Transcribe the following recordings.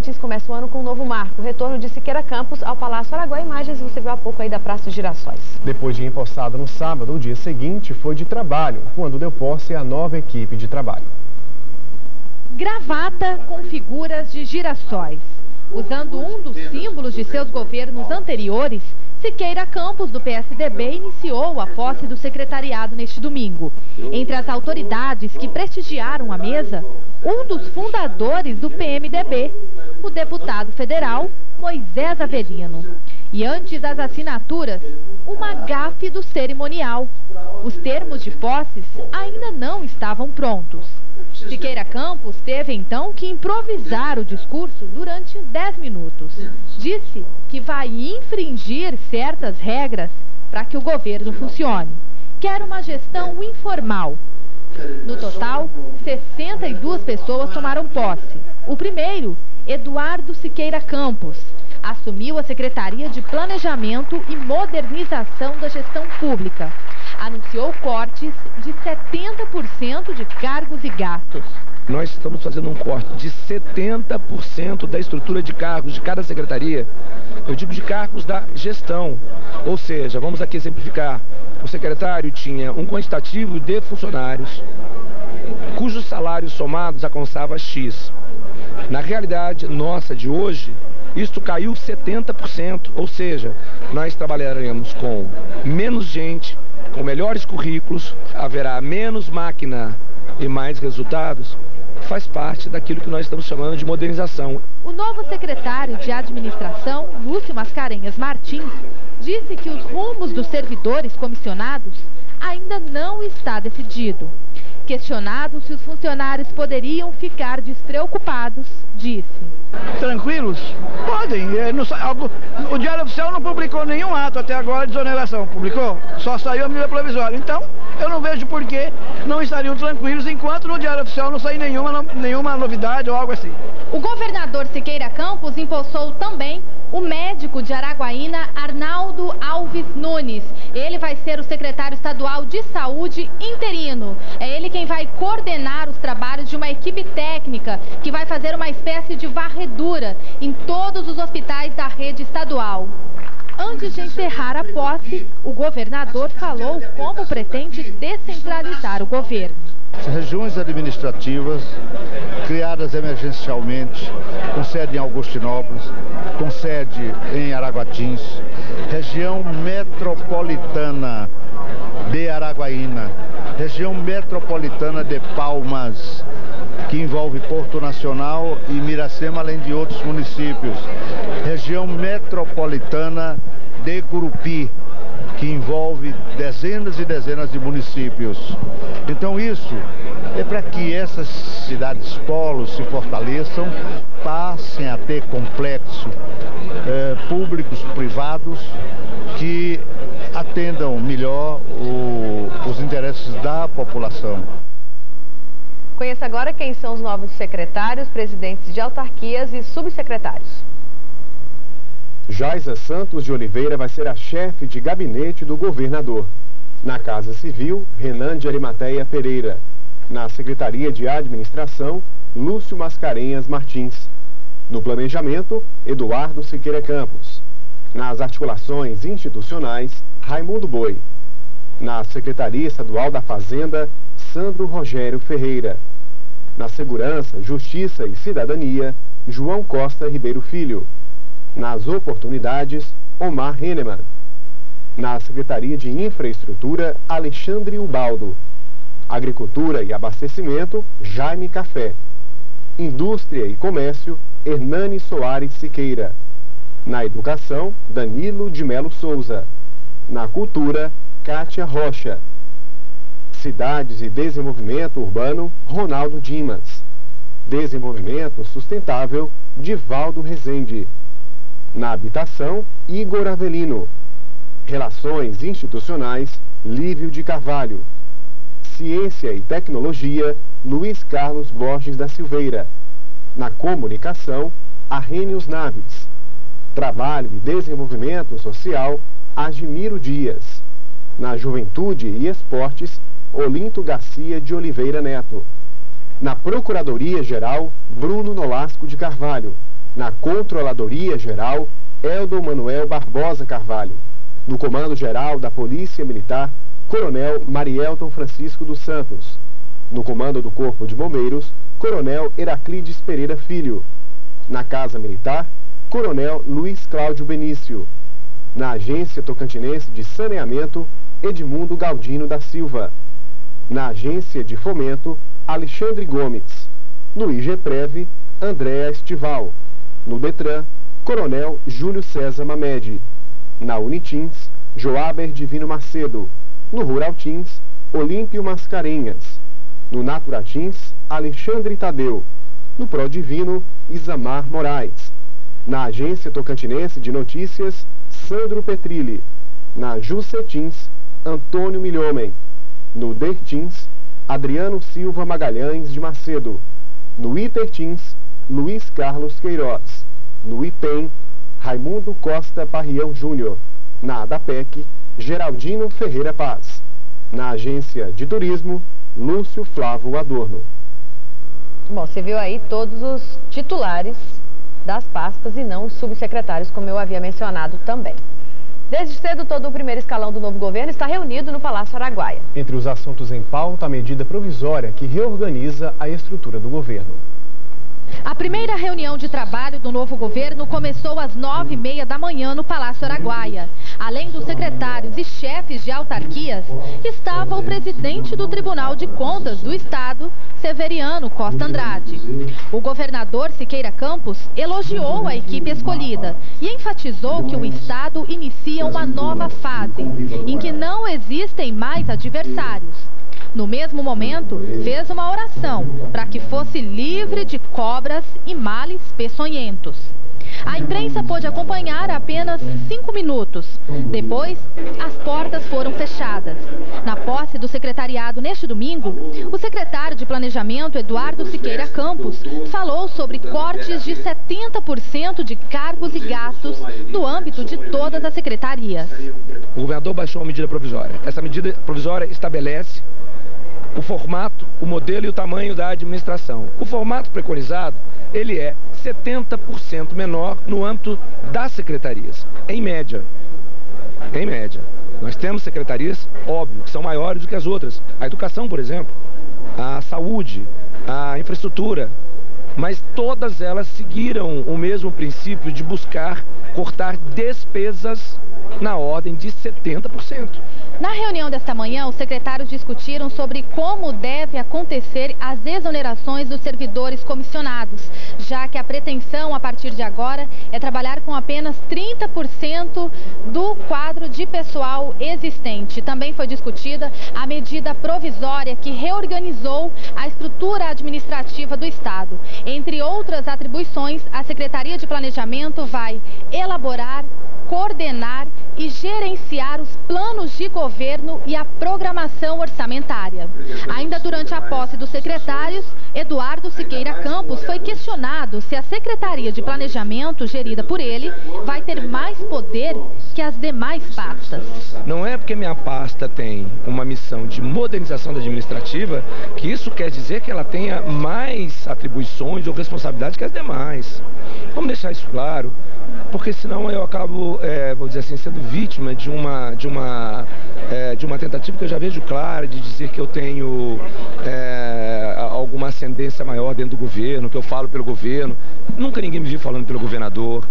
Tocantins começa o ano com um novo marco, o retorno de Siqueira Campos ao Palácio Araguá. Imagens você viu há pouco aí da Praça de Girassóis. Depois de empossado no sábado, o dia seguinte foi de trabalho, quando deu posse à nova equipe de trabalho. Gravata com figuras de girassóis. Usando um dos símbolos de seus governos anteriores, Siqueira Campos, do PSDB, iniciou a posse do secretariado neste domingo. Entre as autoridades que prestigiaram a mesa, um dos fundadores do PMDB, o deputado federal Moisés Avelino. E antes das assinaturas, uma gafe do cerimonial. Os termos de posses ainda não estavam prontos. Siqueira Campos teve então que improvisar o discurso durante 10 minutos. Disse que vai infringir certas regras para que o governo funcione. Quer uma gestão informal. No total, 62 pessoas tomaram posse. O primeiro, Eduardo Siqueira Campos, assumiu a Secretaria de Planejamento e Modernização da Gestão Pública. Anunciou cortes de 70% de cargos e gastos. Nós estamos fazendo um corte de 70% da estrutura de cargos de cada secretaria. Eu digo de cargos da gestão. Ou seja, vamos aqui exemplificar. O secretário tinha um quantitativo de funcionários, cujos salários somados alcançava X. Na realidade nossa de hoje, isto caiu 70%. Ou seja, nós trabalharemos com menos gente, com melhores currículos, haverá menos máquina e mais resultados. Faz parte daquilo que nós estamos chamando de modernização. O novo secretário de Administração, Lúcio Mascarenhas Martins, disse que os rumos dos servidores comissionados ainda não está decidido. Questionado se os funcionários poderiam ficar despreocupados, disse: tranquilos? Podem. O Diário Oficial não publicou nenhum ato até agora de exoneração. Publicou? Só saiu a medida provisória. Então, eu não vejo por que não estariam tranquilos enquanto no Diário Oficial não sair nenhuma novidade ou algo assim. O governador Siqueira Campos empossou também o médico de Araguaína, Arnaldo Alves Nunes. Ele vai ser o secretário estadual de saúde interino. É ele quem vai coordenar os trabalhos de uma equipe técnica que vai fazer uma espécie de varredura em todos os hospitais da rede estadual. Antes de encerrar a posse, o governador falou como pretende descentralizar o governo. Regiões administrativas criadas emergencialmente, com sede em Augustinópolis, com sede em Araguatins, região metropolitana de Araguaína, região metropolitana de Palmas, que envolve Porto Nacional e Miracema, além de outros municípios, região metropolitana de Gurupi, que envolve dezenas e dezenas de municípios. Então isso é para que essas cidades polos se fortaleçam, passem a ter complexo públicos, privados, que atendam melhor os interesses da população. Conheça agora quem são os novos secretários, presidentes de autarquias e subsecretários. Jaisa Santos de Oliveira vai ser a chefe de gabinete do governador. Na Casa Civil, Renan de Arimateia Pereira. Na Secretaria de Administração, Lúcio Mascarenhas Martins. No Planejamento, Eduardo Siqueira Campos. Nas articulações institucionais, Raimundo Boi. Na Secretaria Estadual da Fazenda, Sandro Rogério Ferreira. Na Segurança, Justiça e Cidadania, João Costa Ribeiro Filho. Nas Oportunidades, Omar Henneman. Na Secretaria de Infraestrutura, Alexandre Ubaldo. Agricultura e Abastecimento, Jaime Café. Indústria e Comércio, Hernani Soares Siqueira. Na Educação, Danilo de Melo Souza. Na Cultura, Kátia Rocha. Cidades e Desenvolvimento Urbano, Ronaldo Dimas. Desenvolvimento Sustentável, Divaldo Rezende. Na Habitação, Igor Avelino. Relações Institucionais, Lívio de Carvalho. Ciência e Tecnologia, Luiz Carlos Borges da Silveira. Na Comunicação, Arrhenius Naves. Trabalho e Desenvolvimento Social, Agimiro Dias. Na Juventude e Esportes, Olinto Garcia de Oliveira Neto. Na Procuradoria-Geral, Bruno Nolasco de Carvalho. Na Controladoria Geral, Eldo Manuel Barbosa Carvalho. No Comando Geral da Polícia Militar, Coronel Marielton Francisco dos Santos. No Comando do Corpo de Bombeiros, Coronel Heraclides Pereira Filho. Na Casa Militar, Coronel Luiz Cláudio Benício. Na Agência Tocantinense de Saneamento, Edmundo Galdino da Silva. Na Agência de Fomento, Alexandre Gomes. No IGPREV, Andréa Estival. No DETRAN, Coronel Júlio César Mamede. Na Unitins, Joaber Divino Macedo. No Ruraltins, Olímpio Mascarenhas. No Naturatins, Alexandre Tadeu. No Prodivino, Isamar Moraes. Na Agência Tocantinense de Notícias, Sandro Petrilli. Na Jussetins, Antônio Milhomem. No Dertins, Adriano Silva Magalhães de Macedo. No Itertins, Luiz Carlos Queiroz. No IPEM, Raimundo Costa Parrião Júnior. Na ADAPEC, Geraldino Ferreira Paz. Na Agência de Turismo, Lúcio Flávio Adorno. Bom, você viu aí todos os titulares das pastas e não os subsecretários, como eu havia mencionado também. Desde cedo, todo o primeiro escalão do novo governo está reunido no Palácio Araguaia. Entre os assuntos em pauta, a medida provisória que reorganiza a estrutura do governo. A primeira reunião de trabalho do novo governo começou às 9h30 da manhã no Palácio Araguaia. Além dos secretários e chefes de autarquias, estava o presidente do Tribunal de Contas do Estado, Severiano Costa Andrade. O governador Siqueira Campos elogiou a equipe escolhida e enfatizou que o Estado inicia uma nova fase, em que não existem mais adversários. No mesmo momento, fez uma oração para que fosse livre de cobras e males peçonhentos. A imprensa pôde acompanhar apenas 5 minutos. Depois, as portas foram fechadas. Na posse do secretariado neste domingo, o secretário de Planejamento, Eduardo Siqueira Campos, falou sobre cortes de 70% de cargos e gastos no âmbito de todas as secretarias. O governador baixou uma medida provisória. Essa medida provisória estabelece o formato, o modelo e o tamanho da administração. O formato preconizado, ele é 70% menor no âmbito das secretarias, em média. Em média. Nós temos secretarias, óbvio, que são maiores do que as outras. A educação, por exemplo, a saúde, a infraestrutura, mas todas elas seguiram o mesmo princípio de buscar cortar despesas na ordem de 70%. Na reunião desta manhã, os secretários discutiram sobre como deve acontecer as exonerações dos servidores comissionados, já que a pretensão, a partir de agora, é trabalhar com apenas 30% do quadro de pessoal existente. Também foi discutida a medida provisória que reorganizou a estrutura administrativa do Estado. Entre outras atribuições, a Secretaria de Planejamento vai elaborar, coordenar e gerenciar os planos de governo e a programação orçamentária. Ainda durante a posse dos secretários, Eduardo Siqueira Campos foi questionado se a Secretaria de Planejamento, gerida por ele, vai ter mais poder que as demais pastas. Não é porque minha pasta tem uma missão de modernização da administrativa que isso quer dizer que ela tenha mais atribuições ou responsabilidades que as demais. Vamos deixar isso claro, porque senão eu acabo, vou dizer assim, sendo vítima de uma tentativa que eu já vejo clara de dizer que eu tenho alguma ascendência maior dentro do governo, que eu falo pelo governo. Nunca ninguém me viu falando pelo governador.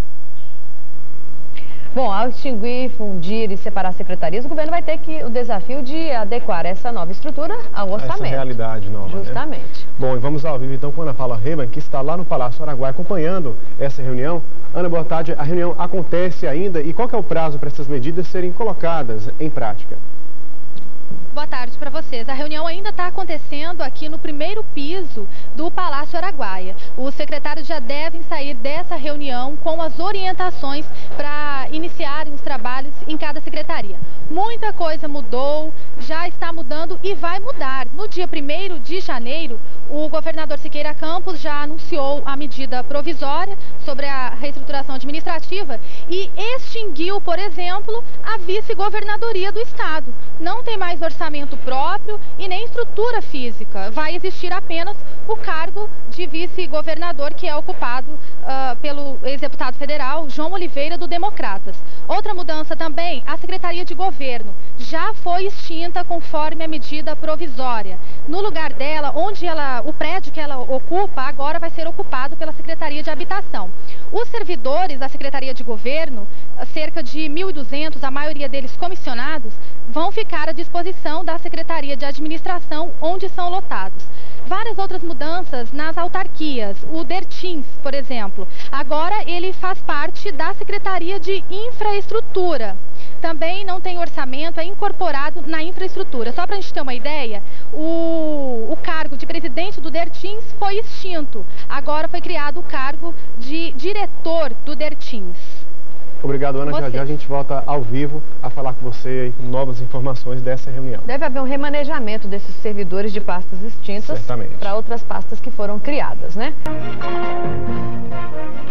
Bom, ao extinguir, fundir e separar secretarias, o governo vai ter o desafio de adequar essa nova estrutura ao orçamento. Essa realidade nova, justamente. Né? Bom, e vamos ao vivo então com Ana Paula Reban, que está lá no Palácio Araguaia acompanhando essa reunião. Ana, boa tarde. A reunião acontece ainda e qual que é o prazo para essas medidas serem colocadas em prática? Boa tarde para vocês. A reunião ainda está acontecendo aqui no primeiro piso do Palácio Araguaia. Os secretários já devem sair dessa reunião com as orientações para iniciarem os trabalhos em cada secretaria. Muita coisa mudou já está mudando e vai mudar. No dia 1º de janeiro, o governador Siqueira Campos já anunciou a medida provisória sobre a reestruturação administrativa e extinguiu, por exemplo, a vice-governadoria do estado. Não tem mais orçamento próprio e nem estrutura física. Vai existir apenas o cargo de vice-governador, que é ocupado pelo ex-deputado federal João Oliveira, do Democratas. Outra mudança também, a Secretaria de Governo já foi extinta conforme a medida provisória. No lugar dela, o prédio que ela ocupa agora vai ser ocupado pela Secretaria de Habitação. Os servidores da Secretaria de Governo, cerca de 1.200, a maioria deles comissionados, vão ficar à disposição da Secretaria de Administração, onde são lotados. Várias outras mudanças nas autarquias. O Dertins, por exemplo, agora ele faz parte da Secretaria de Infraestrutura. Também não tem orçamento, é incorporado na infraestrutura. Só para a gente ter uma ideia, o cargo de presidente do Dertins foi extinto. Agora foi criado o cargo de diretor do Dertins. Obrigado, Ana. Já a gente volta ao vivo a falar com você com novas informações dessa reunião. Deve haver um remanejamento desses servidores de pastas extintas para outras pastas que foram criadas, né?